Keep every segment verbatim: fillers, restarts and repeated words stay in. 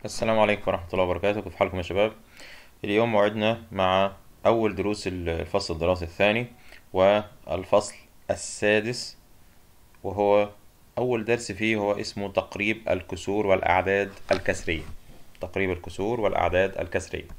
السلام عليكم ورحمة الله وبركاته. كيف حالكم يا شباب؟ اليوم موعدنا مع أول دروس الفصل الدراسي الثاني والفصل السادس، وهو أول درس فيه هو اسمه تقريب الكسور والأعداد الكسرية. تقريب الكسور والأعداد الكسرية.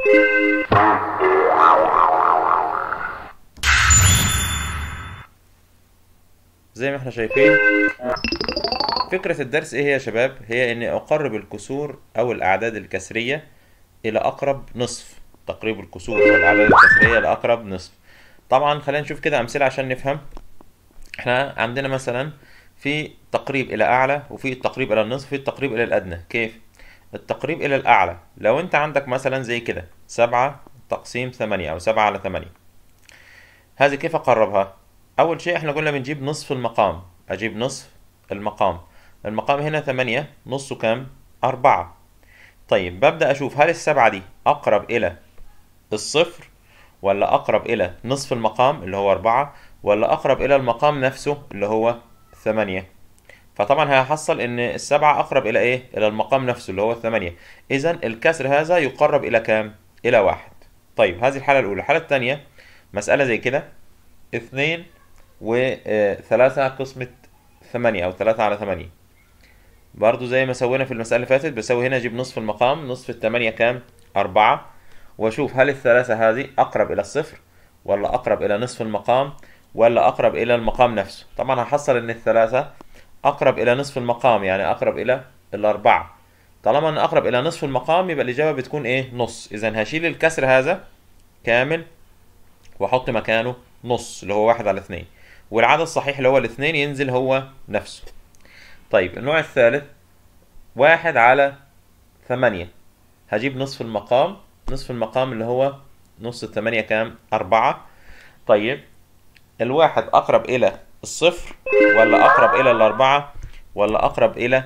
زي ما احنا شايفين، فكرة الدرس ايه هي يا شباب؟ هي اني اقرب الكسور او الاعداد الكسرية الى اقرب نصف. تقريب الكسور والاعداد الكسرية لاقرب نصف. طبعا خلينا نشوف كده امثلة عشان نفهم. احنا عندنا مثلا في تقريب الى اعلى، وفي التقريب الى النصف، وفي التقريب الى الادنى. كيف؟ التقريب الى الاعلى، لو انت عندك مثلا زي كده سبعة تقسيم ثمانية او سبعة على ثمانية، هذه كيف اقربها؟ اول شيء احنا قلنا بنجيب نصف المقام. اجيب نصف المقام. المقام هنا ثمانية، نصه كام؟ أربعة. طيب ببدأ أشوف هل السبعة دي أقرب إلى الصفر، ولا أقرب إلى نصف المقام اللي هو أربعة، ولا أقرب إلى المقام نفسه اللي هو ثمانية. فطبعا هيحصل إن السبعة أقرب إلى إيه؟ إلى المقام نفسه اللي هو ثمانية. إذا الكسر هذا يقرب إلى كام؟ إلى واحد. طيب هذه الحالة الأولى. الحالة الثانية مسألة زي كده اثنين وثلاثة قسمة ثمانية أو ثلاثة على ثمانية. برضو زي ما سوينا في المسألة اللي فاتت، بسوي هنا أجيب نصف المقام. نصف الثمانية كام؟ أربعة. وأشوف هل الثلاثة هذه أقرب إلى الصفر، ولا أقرب إلى نصف المقام، ولا أقرب إلى المقام نفسه. طبعا هحصل إن الثلاثة أقرب إلى نصف المقام، يعني أقرب إلى الأربعة. طالما أن أقرب إلى نصف المقام يبقى الإجابة بتكون إيه؟ نص. إذا هشيل الكسر هذا كامل وأحط مكانه نص اللي هو واحد على اثنين، والعدد الصحيح اللي هو الاثنين ينزل هو نفسه. طيب النوع الثالث واحد على ثمانية. هجيب نصف المقام. نصف المقام اللي هو نص الثمانية كام؟ أربعة. طيب الواحد أقرب إلى الصفر، ولا أقرب إلى الأربعة، ولا أقرب إلى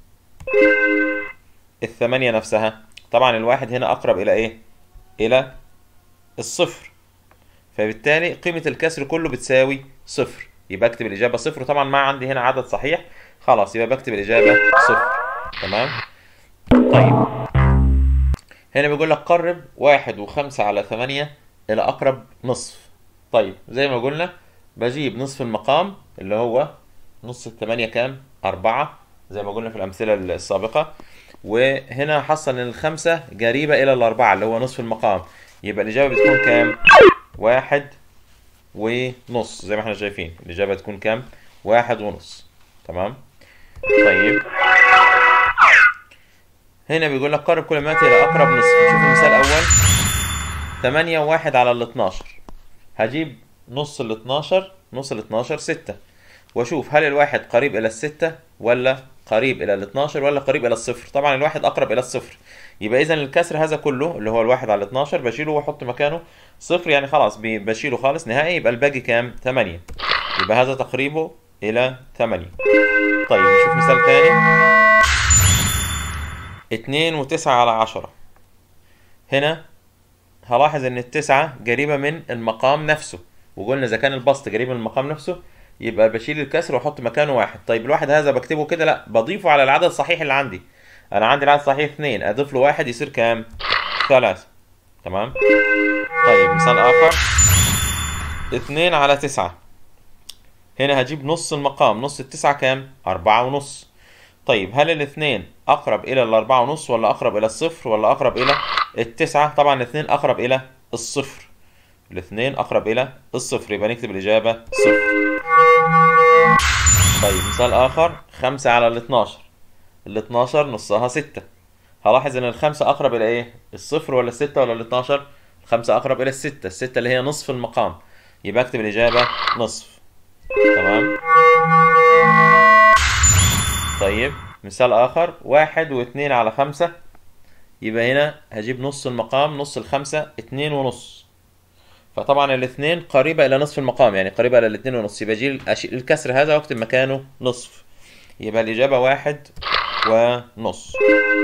الثمانية نفسها؟ طبعا الواحد هنا أقرب إلى إيه؟ إلى الصفر. فبالتالي قيمة الكسر كله بتساوي صفر، يبقى أكتب الإجابة صفر. طبعا ما عندي هنا عدد صحيح، خلاص يبقى بكتب الإجابة صفر. تمام؟ طيب هنا بيقول لك قرب واحد وخمسة على ثمانية إلى أقرب نصف. طيب زي ما قلنا بجيب نصف المقام اللي هو نص الثمانية كام؟ أربعة، زي ما قلنا في الأمثلة السابقة. وهنا حصل إن الخمسة قريبة إلى الأربعة اللي هو نصف المقام، يبقى الإجابة بتكون كام؟ واحد ونص. زي ما احنا شايفين الإجابة تكون كام؟ واحد ونص. تمام؟ طيب هنا بيقول لك قرب كل ما إلى أقرب نصف. نشوف المثال الأول. ثمانية وواحد على الاتناشر. هجيب نص الاتناشر. نص الاتناشر ستة، وأشوف هل الواحد قريب إلى الستة، ولا قريب إلى الاتناشر، ولا قريب إلى الصفر. طبعا الواحد أقرب إلى الصفر، يبقى إذا الكسر هذا كله اللي هو الواحد على الاتناشر بشيله وأحط مكانه صفر، يعني خلاص بشيله خالص نهائي. يبقى الباقي كام؟ ثمانية. يبقى هذا تقريبه إلى ثمانية. طيب نشوف مثال ثاني. اتنين وتسعة على عشرة. هنا هلاحظ ان التسعة قريبة من المقام نفسه، وقلنا اذا كان البسط قريب من المقام نفسه يبقى بشيل الكسر واحط مكانه واحد. طيب الواحد هذا بكتبه كده؟ لا، بضيفه على العدد الصحيح اللي عندي. انا عندي العدد الصحيح اثنين، اضيف له واحد يصير كام؟ ثلاثة. تمام؟ طيب مثال اخر. اثنين على تسعة. هنا هجيب نص المقام. نص التسعة كام؟ أربعة ونص. طيب هل الاثنين أقرب إلى الأربعة ونص، ولا أقرب إلى الصفر، ولا أقرب إلى التسعة؟ طبعا الاثنين أقرب إلى الصفر. الاثنين أقرب إلى الصفر، يبقى نكتب الإجابة صفر. طيب مثال آخر. خمسة على الاتناشر. الاتناشر نصها ستة. هلاحظ إن الخمسة أقرب إلى إيه؟ الصفر ولا الستة ولا الاتناشر؟ الخمسة أقرب إلى الستة. الستة اللي هي نصف المقام، يبقى أكتب الإجابة نصف. تمام؟ طيب مثال آخر. واحد واثنين على خمسة. يبقى هنا هجيب نص المقام. نص الخمسة اتنين ونص. فطبعا الاثنين قريبة إلى نصف المقام، يعني قريبة إلى الاتنين ونص، يبقى أجيب الكسر هذا واكتب مكانه نصف. يبقى الإجابة واحد ونص.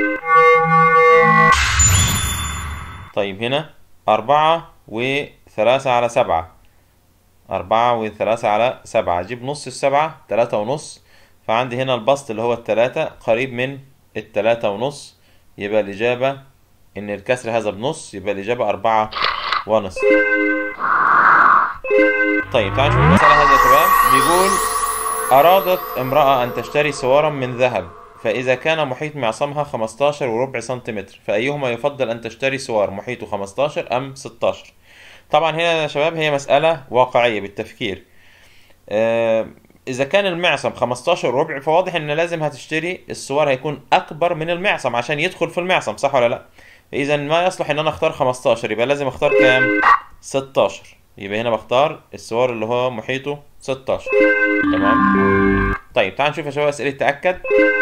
طيب هنا أربعة وثلاثة على سبعة. أربعة وثلاثة على سبعة. أجيب نص السبعة تلاتة ونص. فعندي هنا البسط اللي هو التلاتة قريب من التلاتة ونص، يبقى الإجابة إن الكسر هذا بنص، يبقى الإجابة أربعة ونصف. طيب تعالوا نشوف المسألة هذه يا شباب. بيقول أرادت امرأة أن تشتري سوارا من ذهب، فإذا كان محيط معصمها خمستاشر وربع سنتيمتر، فأيهما يفضل أن تشتري سوار محيطه خمستاشر أم ستاشر؟ طبعا هنا يا شباب هي مسألة واقعية بالتفكير. آه إذا كان المعصم خمستاشر وربع فواضح إن لازم هتشتري السوار هيكون أكبر من المعصم عشان يدخل في المعصم، صح ولا لأ؟ إذا ما يصلح إن أنا أختار خمستاشر، يبقى لازم أختار كام؟ ستاشر. يبقى هنا بختار السوار اللي هو محيطه ستاشر. تمام. طيب تعال نشوف يا شباب أسئلة تأكد.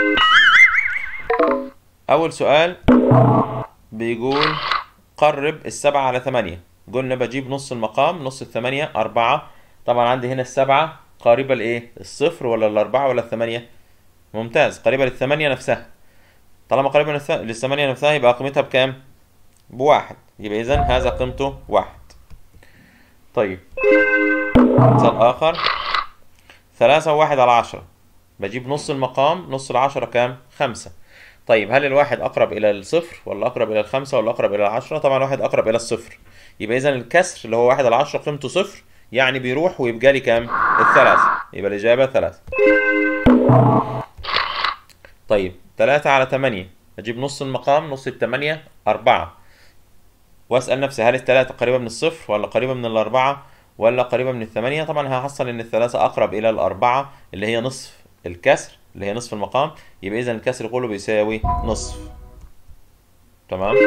أول سؤال بيقول قرب السبعة على ثمانية. قلنا بجيب نص المقام، نص الثمانية أربعة. طبعا عندي هنا السبعة قريبة لإيه؟ الصفر ولا الأربعة ولا الثمانية؟ ممتاز، قريبة للثمانية نفسها. طالما قريبة للثمانية نفسها يبقى قيمتها بكام؟ بواحد. يبقى إذن هذا قيمته واحد. طيب مثال آخر، ثلاثة وواحد على عشرة. بجيب نص المقام، نص العشرة كام؟ خمسة. طيب هل الواحد أقرب إلى الصفر ولا أقرب إلى الخمسة ولا أقرب إلى العشرة؟ طبعا الواحد أقرب إلى الصفر. يبقى إذن الكسر اللي هو واحد على عشرة قيمته صفر، يعني بيروح ويبقى لي كام؟ الثلاثة. يبقى الإجابة ثلاثة. طيب تلاتة على تمانية. أجيب نص المقام، نص التمانية أربعة. وأسأل نفسي هل التلاتة قريبة من الصفر ولا قريبة من الأربعة ولا قريبة من الثمانية؟ طبعا هحصل إن الثلاثة أقرب إلى الأربعة اللي هي نصف الكسر اللي هي نصف المقام. يبقى إذا الكسر كله بيساوي نصف. تمام.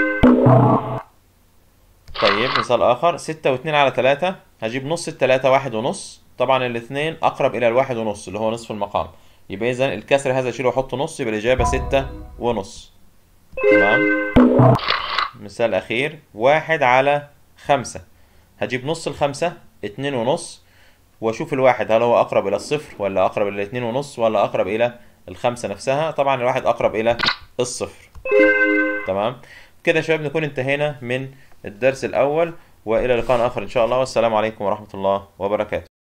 طيب مثال آخر، ستة واتنين على تلاتة. هجيب نص التلاتة واحد ونص. طبعا الاتنين أقرب إلى الواحد ونص اللي هو نصف المقام. يبقى إذا الكسر هذا أشيله وأحط نص، يبقى الإجابة ستة ونص. تمام. مثال أخير، واحد على خمسة. هجيب نص الخمسة اتنين ونص، وأشوف الواحد هل هو أقرب إلى الصفر ولا أقرب إلى اتنين ونص ولا أقرب إلى الخمسة نفسها. طبعا الواحد أقرب إلى الصفر. تمام. كده يا شباب نكون انتهينا من الدرس الأول، وإلى لقاء آخر إن شاء الله، والسلام عليكم ورحمة الله وبركاته.